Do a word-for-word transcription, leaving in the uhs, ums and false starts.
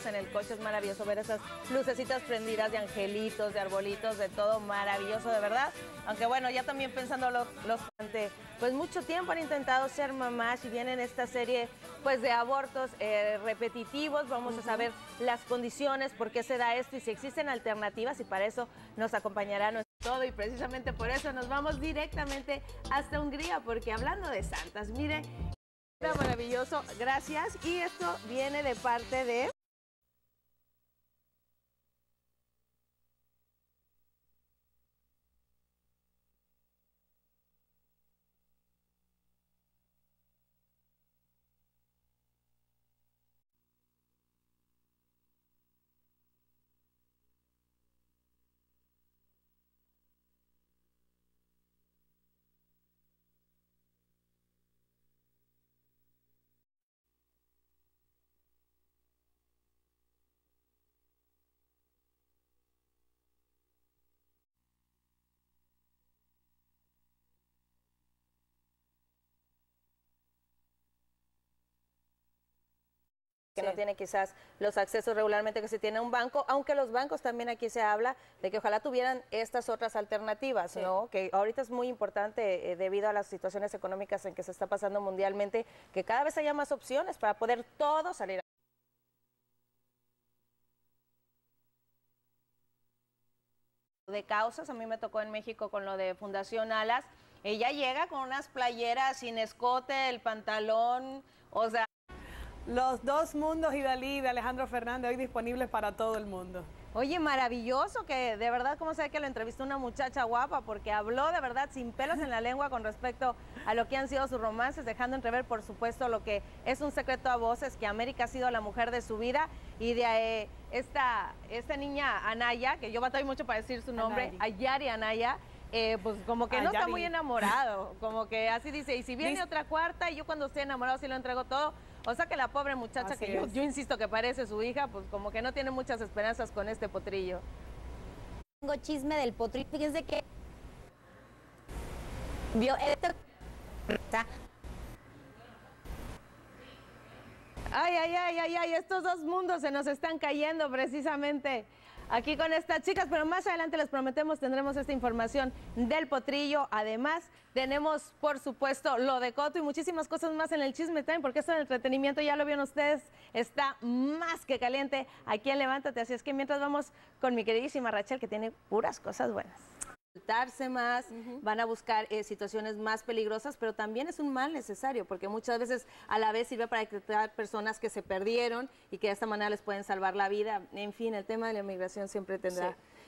en el coche, es maravilloso ver esas lucecitas prendidas de angelitos, de arbolitos, de todo maravilloso, de verdad. Aunque bueno, ya también pensando los, los pues mucho tiempo han intentado ser mamás y vienen esta serie pues de abortos eh, repetitivos. Vamos uh-huh. a saber las condiciones, por qué se da esto y si existen alternativas, y para eso nos acompañará nuestro todo, y precisamente por eso nos vamos directamente hasta Hungría, porque hablando de santas, mire, maravilloso, gracias, y esto viene de parte de... que sí. no tiene quizás los accesos regularmente que se tiene a un banco, aunque los bancos también aquí se habla de que ojalá tuvieran estas otras alternativas, sí. ¿no? Que ahorita es muy importante eh, debido a las situaciones económicas en que se está pasando mundialmente, que cada vez haya más opciones para poder todos salir. De causas, a mí me tocó en México con lo de Fundación Alas, ella llega con unas playeras sin escote, el pantalón, o sea... Los dos mundos y Dalí de Alejandro Fernández hoy disponibles para todo el mundo. Oye, maravilloso, que de verdad, como sé que lo entrevistó una muchacha guapa, porque habló de verdad sin pelos en la lengua con respecto a lo que han sido sus romances, dejando entrever, por supuesto, lo que es un secreto a voces, que América ha sido la mujer de su vida, y de eh, esta, esta niña Anaya, que yo batallo mucho para decir su nombre, Anari. Ayari Anaya, eh, pues como que Ayari. no está muy enamorado, como que así dice, y si viene otra cuarta, y yo cuando estoy enamorado sí lo entrego todo. O sea que la pobre muchacha, Así que yo, yo insisto que parece su hija, pues como que no tiene muchas esperanzas con este potrillo. Tengo chisme del potrillo, fíjense que... Vio esto... Ay, ay, ay, ay, ay, estos dos mundos se nos están cayendo precisamente aquí con estas chicas, pero más adelante les prometemos tendremos esta información del potrillo. Además, tenemos, por supuesto, lo de Coto y muchísimas cosas más en el Chisme Time, porque esto del entretenimiento, ya lo vieron ustedes, está más que caliente aquí en Levántate. Así es que mientras vamos con mi queridísima Rachel, que tiene puras cosas buenas. Más, uh-huh. van a buscar eh, situaciones más peligrosas, pero también es un mal necesario, porque muchas veces a la vez sirve para detectar personas que se perdieron y que de esta manera les pueden salvar la vida. En fin, el tema de la inmigración siempre tendrá... Sí.